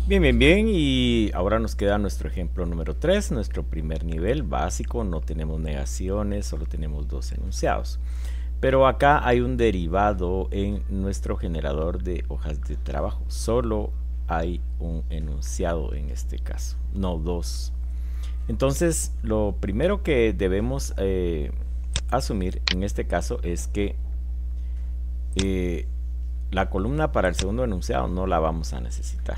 Bien, bien, bien, y ahora nos queda nuestro ejemplo número 3, nuestro primer nivel básico. No tenemos negaciones, solo tenemos dos enunciados. Pero acá hay un derivado en nuestro generador de hojas de trabajo. Solo hay un enunciado en este caso, no dos. Entonces, lo primero que debemos asumir en este caso es que la columna para el segundo enunciado no la vamos a necesitar.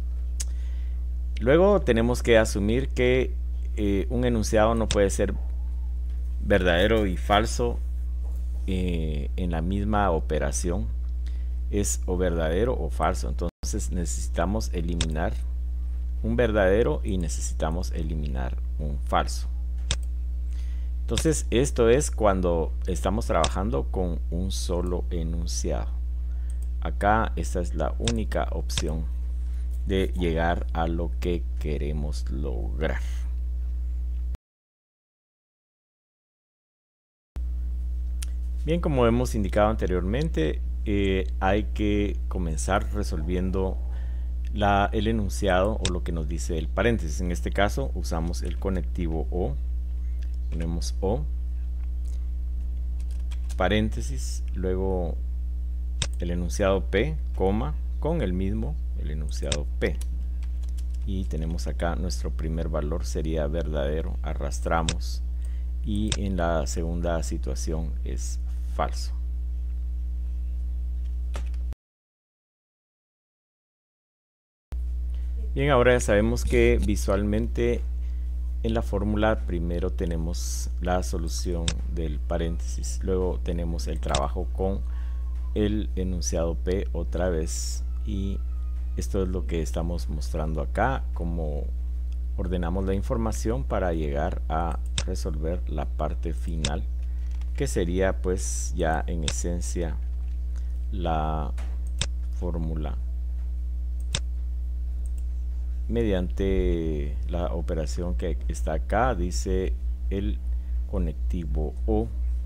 Luego tenemos que asumir que un enunciado no puede ser verdadero y falso en la misma operación. Es o verdadero o falso. Entonces necesitamos eliminar un verdadero y necesitamos eliminar un falso. Entonces esto es cuando estamos trabajando con un solo enunciado. Acá esta es la única opción de llegar a lo que queremos lograr. Bien, como hemos indicado anteriormente, hay que comenzar resolviendo el enunciado o lo que nos dice el paréntesis. En este caso usamos el conectivo o, ponemos o, paréntesis, luego el enunciado P, coma, con el mismo, el enunciado P. Y tenemos acá nuestro primer valor sería verdadero, arrastramos, y en la segunda situación es falso. Bien, ahora ya sabemos que visualmente en la fórmula primero tenemos la solución del paréntesis, luego tenemos el trabajo con el enunciado P otra vez, y esto es lo que estamos mostrando acá, como ordenamos la información para llegar a resolver la parte final, que sería pues ya en esencia la fórmula mediante la operación que está acá, dice el conectivo o.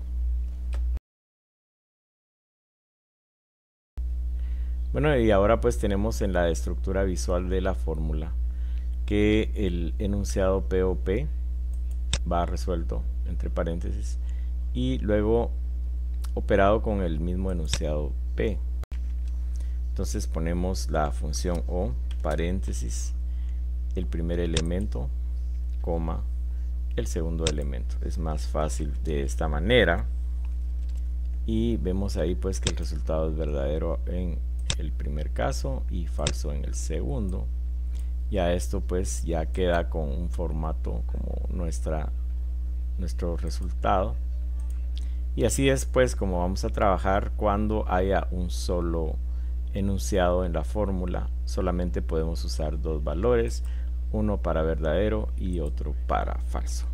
Bueno, y ahora pues tenemos en la estructura visual de la fórmula que el enunciado POP va resuelto entre paréntesis y luego operado con el mismo enunciado P. Entonces ponemos la función O, paréntesis, el primer elemento, coma, el segundo elemento. Es más fácil de esta manera, y vemos ahí pues que el resultado es verdadero en el primer caso y falso en el segundo. Ya esto pues ya queda con un formato como nuestro resultado, y así es pues como vamos a trabajar cuando haya un solo enunciado en la fórmula. Solamente podemos usar dos valores, uno para verdadero y otro para falso.